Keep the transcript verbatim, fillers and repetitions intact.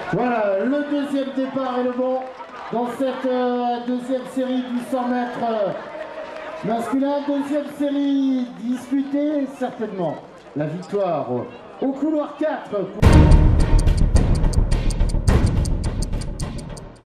Voilà, le deuxième départ est le bon dans cette euh, deuxième série du cent mètres euh, masculin. Deuxième série disputée, certainement la victoire au couloir quatre.